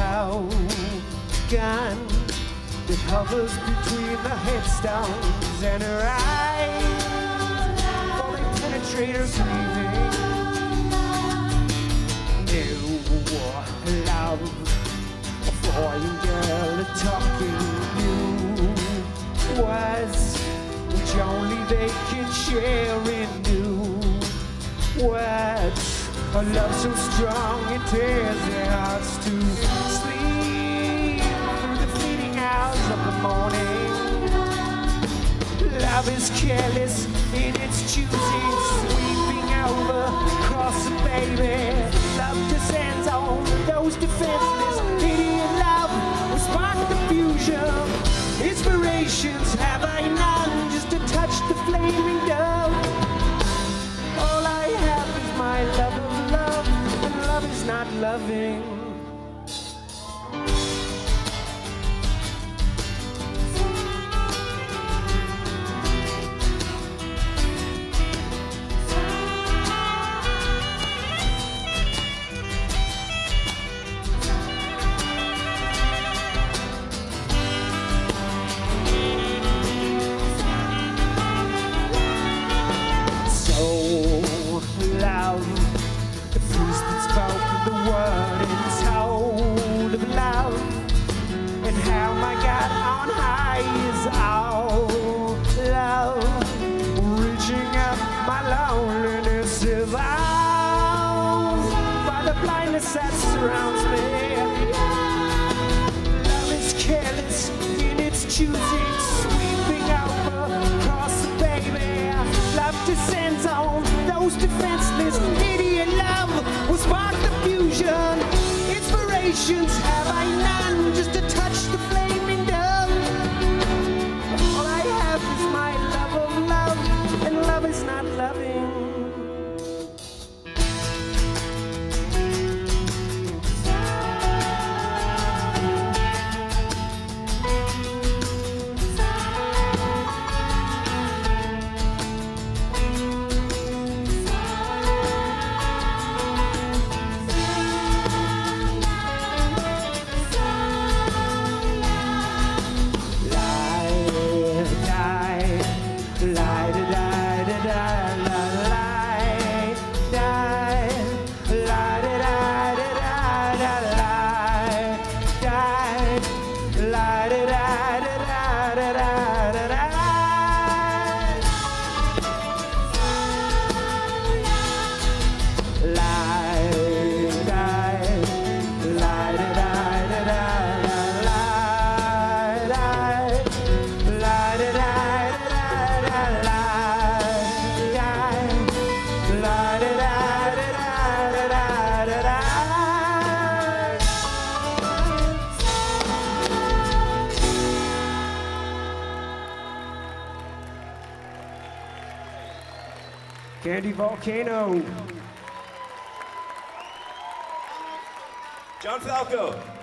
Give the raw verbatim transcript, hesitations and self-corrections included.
loud gun that hovers between the headstones and her eyes, while they penetrate her breathing. New love for you, girl, talking new words which only they can share in new words. A love so strong it tears their hearts to sleep through the fleeting hours of the morning. Love is careless in its choosing, sweeping over, crossing, baby. Love descends on those defenseless. Idiot love will spark the fusion. Inspirations have I none, just to touch the flaming dove. All I have is my love of love, and love is not loving. Love, the priest that spoke the word and told of love, and how my God on high is all love, reaching up my loneliness is out by the blindness that surrounds me. Love is careless in its choosing, sweeping over, across the baby. Love descends on those defenseless. Idiot love will spark the fusion. Inspirations have I none, just to touch the flaming dove. All I have is my love of love, and love is not loving. Candy Volcano. John Falco.